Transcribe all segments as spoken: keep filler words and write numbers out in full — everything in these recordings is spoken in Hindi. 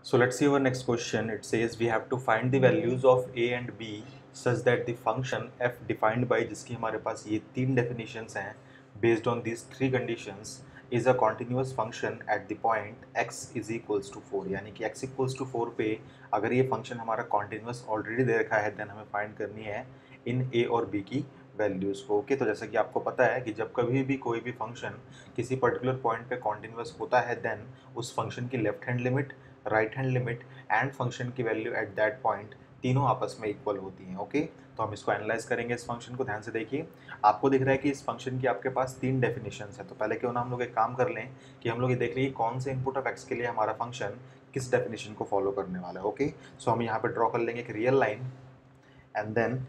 So let's see our next question. It says we have to find the values of a and b such that the function f defined by जिसकी हमारे पास ये तीन definitions हैं based on these three conditions is a continuous function at the point x is equals to four यानी कि x equals to फोर पे अगर ये function हमारा continuous already दे रखा है then हमें find करनी है इन a और b की वैल्यूज़ को। ओके, तो जैसा कि आपको पता है कि जब कभी भी कोई भी फंक्शन किसी पर्टिकुलर पॉइंट पे कॉन्टिन्यूस होता है देन उस फंक्शन की left hand limit, right hand limit and function की वैल्यू एट दैट पॉइंट तीनों आपस में इक्वल होती हैं। ओके, तो हम इसको एनालाइज करेंगे। इस फंक्शन को ध्यान से देखिए, आपको दिख रहा है कि इस फंक्शन की आपके पास तीन डेफिनेशंस है। तो पहले क्यों ना हम लोग एक काम कर लें कि हम लोग ये देख लीजिए कौन से इनपुट ऑफ एक्स के लिए हमारा फंक्शन किस डेफिनेशन को फॉलो करने वाला है। ओके, सो हम यहाँ पे ड्रॉ कर लेंगे एक रियल लाइन एंड देन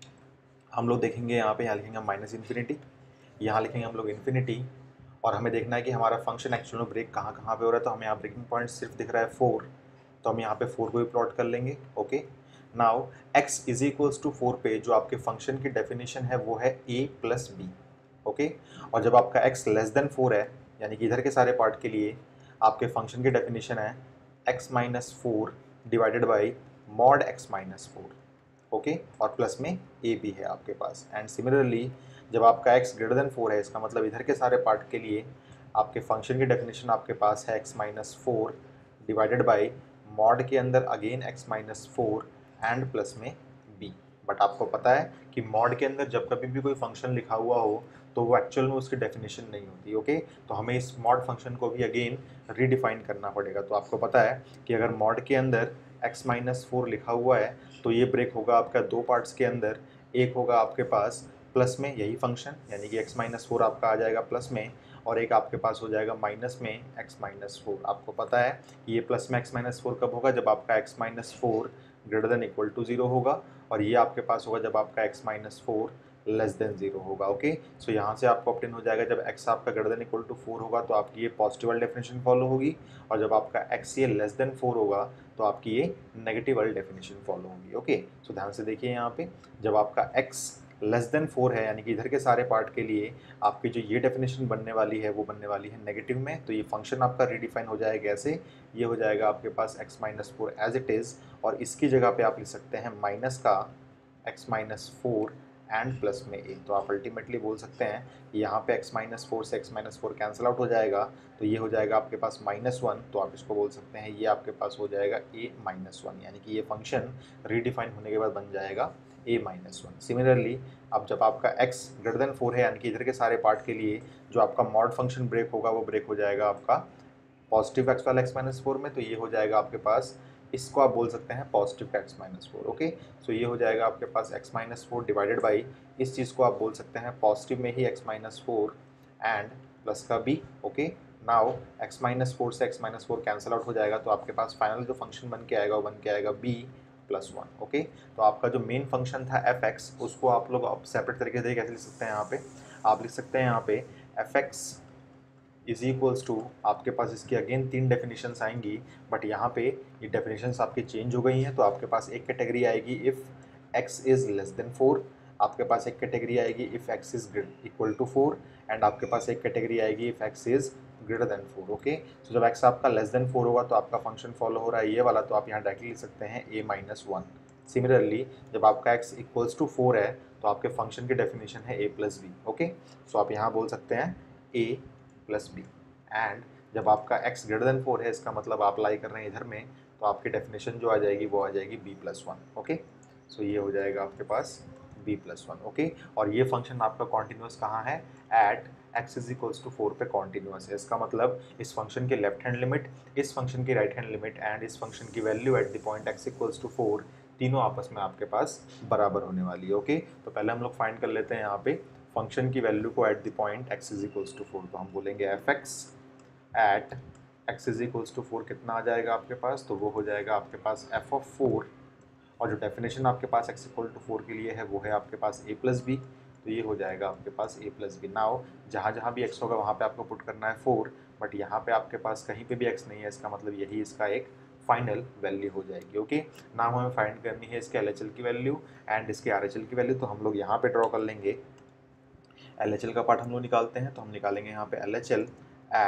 हम लोग देखेंगे यहाँ पे, यहाँ लिखेंगे माइनस इन्फिनिटी, यहाँ लिखेंगे हम लोग इन्फिनिटी, और हमें देखना है कि हमारा फंक्शन एक्चुअल में ब्रेक कहाँ कहाँ पे हो रहा है। तो हमें यहाँ ब्रेकिंग पॉइंट सिर्फ दिख रहा है फोर, तो हम यहाँ पे फोर को भी प्लॉट कर लेंगे। Okay, now x is equals to four पे जो आपके फंक्शन की डेफिनेशन है वो है a प्लस बी। ओके, और जब आपका x लेस देन फोर है यानी कि इधर के सारे पार्ट के लिए आपके फंक्शन की डेफिनेशन है x minus four divided by mod x minus four. Okay, और प्लस में ए भी है आपके पास। एंड सिमिलरली जब आपका x ग्रेटर देन फोर है इसका मतलब इधर के सारे पार्ट के लिए आपके फंक्शन की डेफिनेशन आपके पास है x minus four divided by mod के अंदर again x minus four and plus में b। बट आपको पता है कि मॉड के अंदर जब कभी भी कोई फंक्शन लिखा हुआ हो तो वो एक्चुअल में उसकी डेफिनेशन नहीं होती। ओके, तो हमें इस मॉड फंक्शन को भी अगेन रीडिफाइन करना पड़ेगा। तो आपको पता है कि अगर मॉड के अंदर x माइनस फोर लिखा हुआ है तो ये ब्रेक होगा आपका दो पार्ट्स के अंदर। एक होगा आपके पास प्लस में यही फंक्शन यानी कि x माइनस फोर आपका आ जाएगा प्लस में, और एक आपके पास हो जाएगा माइनस में x माइनस फोर। आपको पता है कि ये प्लस में x माइनस फोर कब होगा, जब आपका x minus four greater than equal to zero होगा, और ये आपके पास होगा जब आपका x minus four less than zero होगा। ओके, सो यहाँ से आपको ऑप्टेन हो जाएगा जब x आपका greater than equal to four होगा तो आपकी ये पॉजिटिव वाली डेफिनेशन फॉलो होगी, और जब आपका x ये लेस देन फोर होगा तो आपकी ये नेगेटिव वाली डेफिनेशन फॉलो होगी। ओके, सो ध्यान से देखिए यहाँ पे जब आपका x लेस देन फोर है यानी कि इधर के सारे पार्ट के लिए आपकी जो ये डेफिनेशन बनने वाली है वो बनने वाली है नेगेटिव में। तो ये फंक्शन आपका रिडिफाइन हो जाएगा ऐसे, ये हो जाएगा आपके पास x minus four as it is, और इसकी जगह पे आप लिख सकते हैं माइनस का x minus four and plus में a। तो आप अल्टीमेटली बोल सकते हैं यहाँ पे x माइनस फोर से x minus four cancel out हो जाएगा, तो ये हो जाएगा आपके पास माइनस वन। तो आप इसको बोल सकते हैं ये आपके पास हो जाएगा a माइनस वन, यानी कि ये फंक्शन रीडिफाइन होने के बाद बन जाएगा a माइनस वन। सिमिलरली अब जब आपका x ग्रेटर देन फोर है यानी कि इधर के सारे पार्ट के लिए जो आपका मॉड फंक्शन ब्रेक होगा वो ब्रेक हो जाएगा आपका पॉजिटिव एक्स वाला एक्स माइनस फोर में। तो ये हो जाएगा आपके पास, इसको आप बोल सकते हैं positive x minus four. Okay, so ये हो जाएगा आपके पास x minus four divided by इस चीज़ को आप बोल सकते हैं पॉजिटिव में ही x minus four and plus का b. Okay, now x minus four से x minus four cancel out हो जाएगा, तो आपके पास फाइनल जो फंक्शन बन के आएगा वो बन के आएगा बी प्लस वन। ओके, तो आपका जो मेन फंक्शन था एफ एक्स उसको आप लोग अब सेपरेट तरीके से कैसे लिख सकते हैं, यहाँ पे आप लिख सकते हैं यहाँ पे f x is equals to, आपके पास इसकी अगेन तीन डेफिनेशंस आएंगी, बट यहाँ पे ये डेफिनेशंस आपकी चेंज हो गई हैं। तो आपके पास एक कैटेगरी आएगी if x is less than four, आपके पास एक कैटेगरी आएगी if x is equal to four, and आपके पास एक कैटेगरी आएगी if x is greater than four. Okay, तो जब x आपका लेस देन फोर होगा तो आपका फंक्शन फॉलो हो रहा है ये वाला, तो आप यहाँ डायरेक्टली लिख सकते हैं a माइनस वन। सिमिलरली जब आपका x इक्वल्स टू फोर है तो आपके फंक्शन की डेफिनेशन है a plus b. Okay, so आप यहाँ बोल सकते हैं a प्लस बी, एंड जब आपका x ग्रेटर देन फोर है इसका मतलब आप लाई कर रहे हैं इधर में, तो आपकी डेफिनेशन जो आ जाएगी वो आ जाएगी b plus one. Okay, so ये हो जाएगा आपके पास b प्लस वन। ओके, और ये फंक्शन आपका कॉन्टिन्यूस कहाँ है, at x is equals to four पे कॉन्टिन्यूस है। इसका मतलब इस फंक्शन की लेफ्ट हैंड लिमिट, इस फंक्शन की राइट हैंड लिमिट एंड इस फंक्शन की value at the point x equals to four तीनों आपस में आपके पास बराबर होने वाली है। ओके, तो पहले हम लोग फाइंड कर लेते हैं यहाँ पे फंक्शन की वैल्यू को at the point x is equals to four. तो हम बोलेंगे f x at x is equals to four कितना आ जाएगा आपके पास, तो वो हो जाएगा आपके पास f ऑफ फोर, और जो डेफिनेशन आपके पास x इक्वल टू फोर के लिए है वो है आपके पास a प्लस बी। तो ये हो जाएगा आपके पास a प्लस बी। नाउ जहाँ जहाँ भी x होगा वहाँ पे आपको पुट करना है फोर, बट यहाँ पे आपके पास कहीं पे भी x नहीं है, इसका मतलब यही इसका एक फाइनल वैल्यू हो जाएगी। ओके, नाउ हमें फाइंड करनी है इसके एल एच एल की वैल्यू एंड इसके आर एच एल की वैल्यू। तो हम लोग यहाँ पे ड्रॉ कर लेंगे एल एच एल का पार्ट हम लोग निकालते हैं, तो हम निकालेंगे यहाँ पे L H L at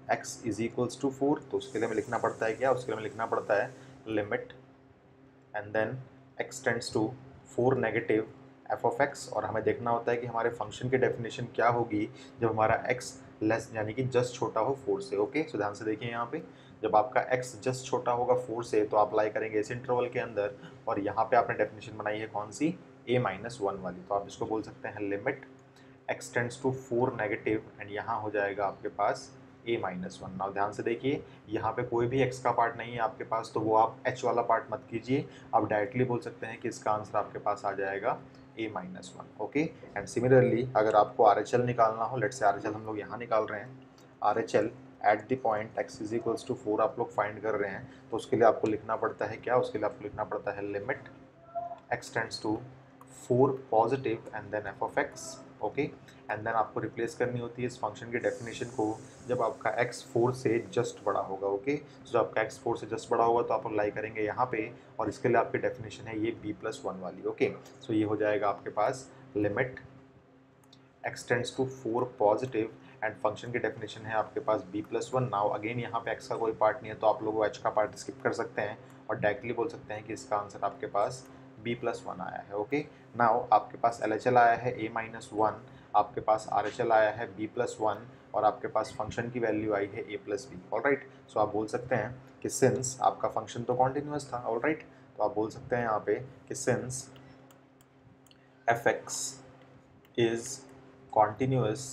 x is equals to four, तो उसके लिए हमें लिखना पड़ता है क्या, उसके लिए हमें लिखना पड़ता है limit and then x tends to four negative f of x, और हमें देखना होता है कि हमारे फंक्शन की डेफिनेशन क्या होगी जब हमारा x लेस यानी कि जस्ट छोटा हो फोर से। ओके, सो ध्यान से देखिए यहाँ पे, जब आपका x जस्ट छोटा होगा फोर से तो आप अप्लाई करेंगे इस इंटरवल के अंदर, और यहाँ पे आपने डेफिनेशन बनाई है कौन सी, a माइनस वन वाली, तो आप इसको बोल सकते हैं limit x tends to four negative and यहाँ हो जाएगा आपके पास a माइनस वन। नाउ ध्यान से देखिए, यहाँ पे कोई भी x का पार्ट नहीं है आपके पास, तो वो आप h वाला पार्ट मत कीजिए, आप डायरेक्टली बोल सकते हैं कि इसका आंसर आपके पास आ जाएगा a minus one. Okay, and similarly अगर आपको आर एच एल निकालना हो, लेट से आर एच एल हम लोग यहाँ निकाल रहे हैं, R H L at the point x is equals to four आप लोग फाइंड कर रहे हैं, तो उसके लिए आपको लिखना पड़ता है क्या, उसके लिए आपको लिखना पड़ता है limit x tends to four positive and then f of x। Okay, and then आपको रिप्लेस करनी होती है इस फंक्शन की डेफिनेशन को जब आपका x फोर से जस्ट बड़ा होगा। ओके, so जब आपका x फोर से जस्ट बड़ा होगा तो आप अप्लाई करेंगे यहाँ पे, और इसके लिए आपकी डेफिनेशन है ये b प्लस वन वाली। ओके, सो ये हो जाएगा आपके पास limit x tends to four positive and function की डेफिनेशन है आपके पास b plus one. Now again यहाँ पे x का कोई पार्ट नहीं है, तो आप लोग h का पार्ट स्किप कर सकते हैं और डायरेक्टली बोल सकते हैं कि इसका आंसर आपके पास b प्लस वन आया है। ओके, नाउ आपके पास एल एच एल आया है a माइनस वन, आपके पास आर एच एल आया है b प्लस वन, और आपके पास फंक्शन की वैल्यू आई है a plus b. All right, so आप बोल सकते हैं कि सिंस आपका फंक्शन तो कॉन्टिन्यूस था, ऑल राइट, तो आप बोल सकते हैं यहाँ पे कि since f x is continuous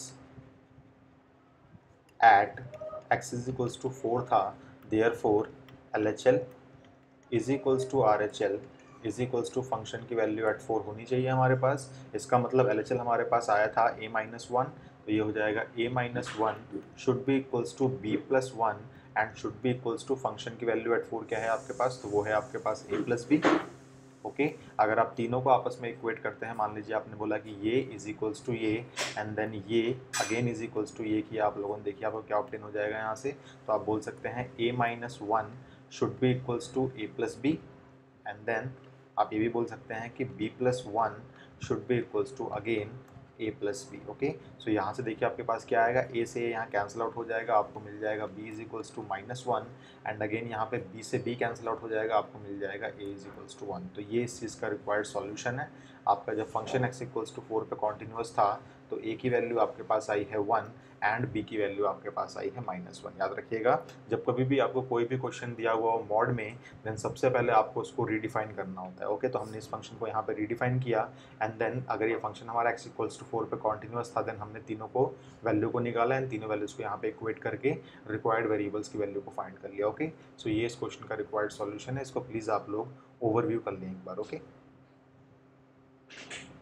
at x is equals to four था, therefore L H L is equals to R H L is equals to function की वैल्यू एट फोर होनी चाहिए हमारे पास। इसका मतलब एल एच एल हमारे पास आया था a माइनस वन, तो ये हो जाएगा a minus one should be equals to b plus one and should be equals to function की वैल्यू एट फोर क्या है आपके पास, तो वो है आपके पास a प्लस बी। ओके, अगर आप तीनों को आपस में इक्वेट करते हैं, मान लीजिए आपने बोला कि ये इज इक्वल्स टू ये एंड देन ये अगेन इज इक्वल्स टू ये किया आप लोगों ने, देखिए आपको क्या ऑब्टेन हो जाएगा यहाँ से, तो आप बोल सकते हैं a minus one should be equals to a plus b, and then आप ये भी बोल सकते हैं कि b plus one should be equals to again a plus b. Okay, so यहाँ से देखिए आपके पास क्या आएगा, a से यहाँ कैंसिल आउट हो जाएगा, आपको मिल जाएगा b is equals to minus one, and again यहाँ पे b से b कैंसिल आउट हो जाएगा, आपको मिल जाएगा a is equals to one. तो ये इस चीज़ का रिक्वायर्ड सॉल्यूशन है। आपका जब function x equals to four पे कॉन्टिन्यूस था तो a की वैल्यू आपके पास आई है वन एंड b की वैल्यू आपके पास आई है माइनस वन। याद रखिएगा, जब कभी भी आपको कोई भी क्वेश्चन दिया हुआ हो मॉड में, देन सबसे पहले आपको उसको रीडिफाइन करना होता है। ओके, तो हमने इस फंक्शन को यहाँ पे रीडिफाइन किया, एंड देन अगर ये फंक्शन हमारा x इक्वल्स टू फोर पे कॉन्टिन्यूस था, देन हमने तीनों को वैल्यू को निकाला एंड तीनों वैल्यूज को यहाँ पे इक्वेट करके रिक्वायर्ड वेरिएबल्स की वैल्यू को फाइंड कर लिया। ओके, सो ये इस क्वेश्चन का रिक्वायर्ड सॉल्यूशन है, इसको प्लीज़ आप लोग ओवरव्यू कर लें एक बार। ओके।